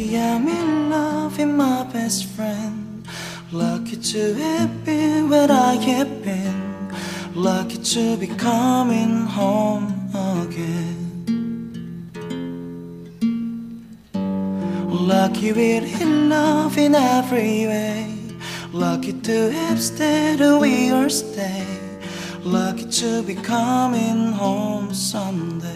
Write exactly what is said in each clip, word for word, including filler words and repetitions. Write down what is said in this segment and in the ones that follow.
Lucky I'm in love with my best friend. Lucky to have been where I have been. Lucky to be coming home again. Lucky we're in love in every way. Lucky to have stayed we are stay. Lucky to be coming home someday.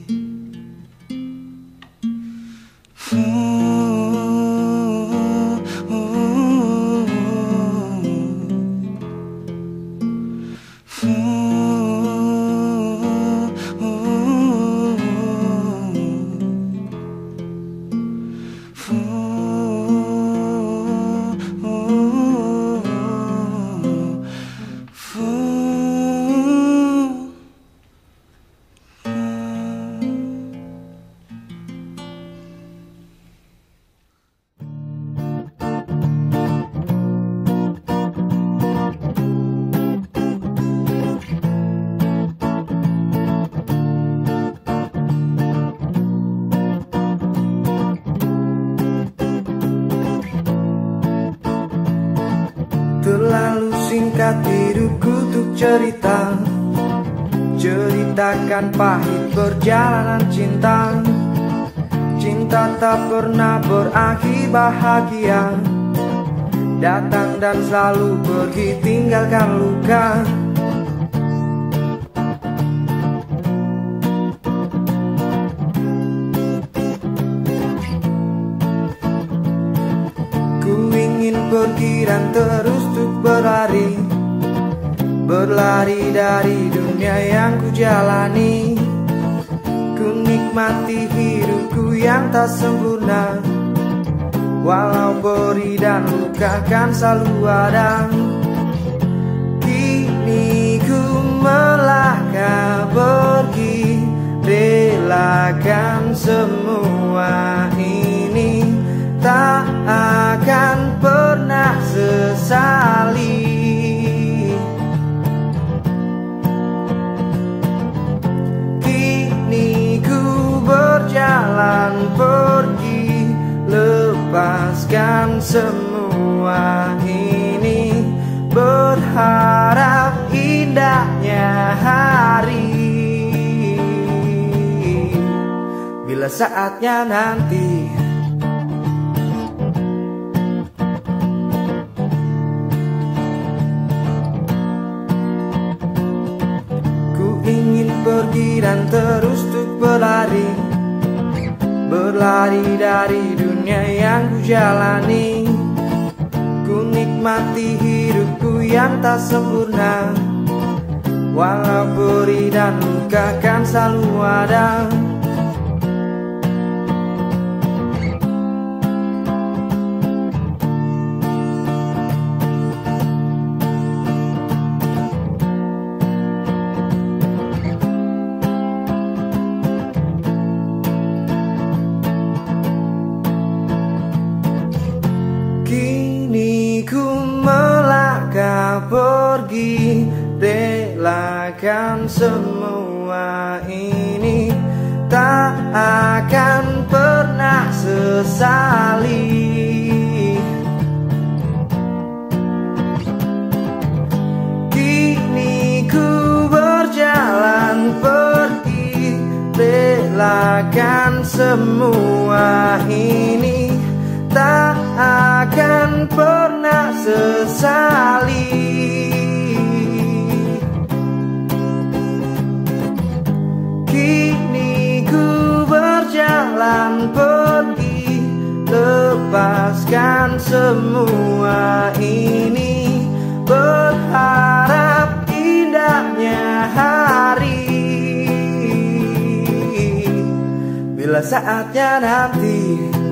Terlalu singkat hidupku untuk cerita, ceritakan pahit perjalanan cinta. Cinta tak pernah berakhir bahagia, datang dan selalu pergi tinggalkan luka. Ku ingin pergi dan terus untuk berlari, berlari dari dunia yang ku jalani. Ku nikmati hidupku yang tak sempurna, walau beri dan luka kan selalu ada. Kini ku melangkah pergi, relakan semua ini, tak akan pernah sesali. Kini ku berjalan pergi, lepaskan semua ini, berharap indahnya hari bila saatnya nanti. Ingin pergi dan terus untuk berlari, berlari dari dunia yang ku jalani. Ku nikmati hidupku yang tak sempurna, walau beri dan luka kan selalu ada. Kini ku melangkah pergi, relakan semua ini, tak akan pernah sesali. Kini ku berjalan pergi, relakan semua ini, tak akan pernah sesali. Kini ku berjalan pergi, lepaskan semua ini, berharap indahnya hari bila saatnya nanti.